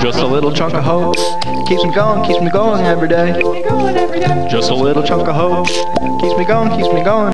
Just a little chunk of hope keeps me going every day. Just a little chunk of hope keeps me going